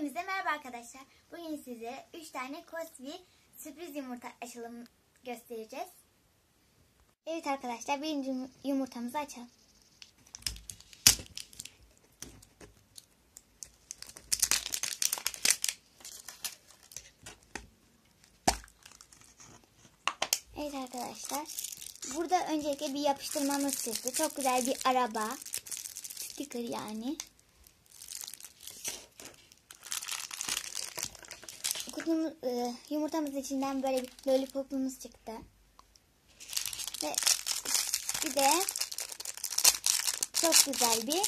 Hepinize merhaba arkadaşlar. Bugün size 3 tane Cosby sürpriz yumurta açılımı göstereceğiz. Evet arkadaşlar, birinci yumurtamızı açalım. Evet arkadaşlar, burada öncelikle bir yapıştırmamız çıktı. Çok güzel bir araba. Sticker yani. Yumurtamız içinden böyle bir lollipopumuz çıktı. Ve bir de çok güzel bir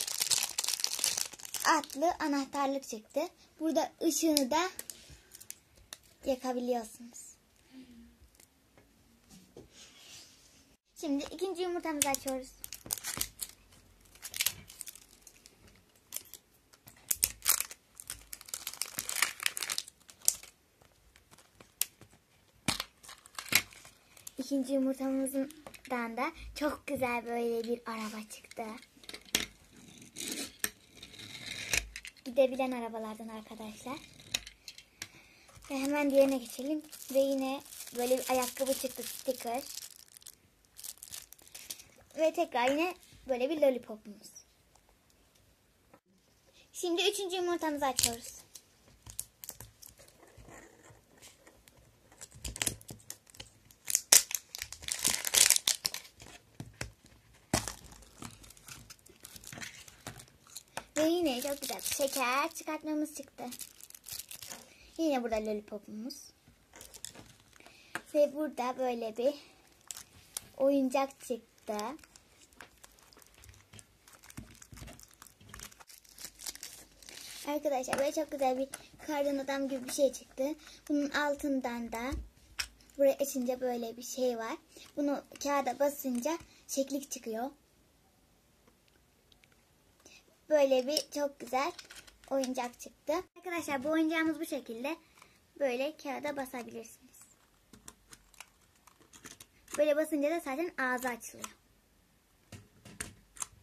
atlı anahtarlık çıktı. Burada ışığını da yakabiliyorsunuz. Şimdi ikinci yumurtamızı açıyoruz. İkinci yumurtamızdan da çok güzel böyle bir araba çıktı. Gidebilen arabalardan arkadaşlar. Ve hemen diğerine geçelim. Ve yine böyle bir ayakkabı çıktı, sticker. Ve tekrar yine böyle bir lollipopumuz. Şimdi üçüncü yumurtamızı açıyoruz. Ve yine çok güzel bir şeker çıkartmamız çıktı. Yine burada lollipopumuz. Ve burada böyle bir oyuncak çıktı. Arkadaşlar böyle çok güzel bir kardan adam gibi bir şey çıktı. Bunun altından da buraya açınca böyle bir şey var. Bunu kağıda basınca şeklik çıkıyor. Böyle bir çok güzel oyuncak çıktı. Arkadaşlar bu oyuncağımız bu şekilde. Böyle kağıda basabilirsiniz. Böyle basınca da zaten ağzı açılıyor.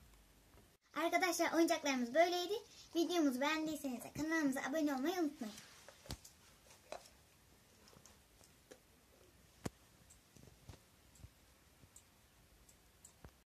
Arkadaşlar oyuncaklarımız böyleydi. Videomuzu beğendiyseniz kanalımıza abone olmayı unutmayın.